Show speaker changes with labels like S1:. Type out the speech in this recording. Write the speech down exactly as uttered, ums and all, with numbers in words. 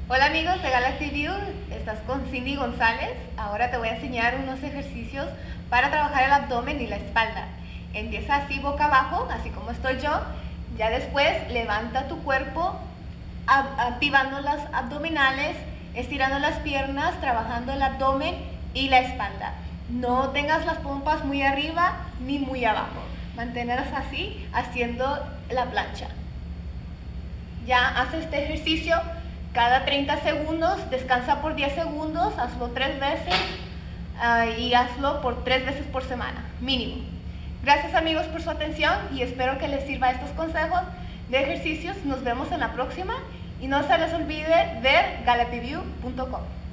S1: Hola amigos de Galaxy View, estás con Cindy González. Ahora te voy a enseñar unos ejercicios para trabajar el abdomen y la espalda. Empieza así boca abajo, así como estoy yo. Ya después levanta tu cuerpo, activando las abdominales, estirando las piernas, trabajando el abdomen y la espalda. No tengas las pompas muy arriba ni muy abajo. Mantenerlas así, haciendo la plancha. Ya haces este ejercicio cada treinta segundos, descansa por diez segundos, hazlo tres veces uh, y hazlo por tres veces por semana, mínimo. Gracias amigos por su atención y espero que les sirva estos consejos de ejercicios. Nos vemos en la próxima y no se les olvide ver galaxy view punto com.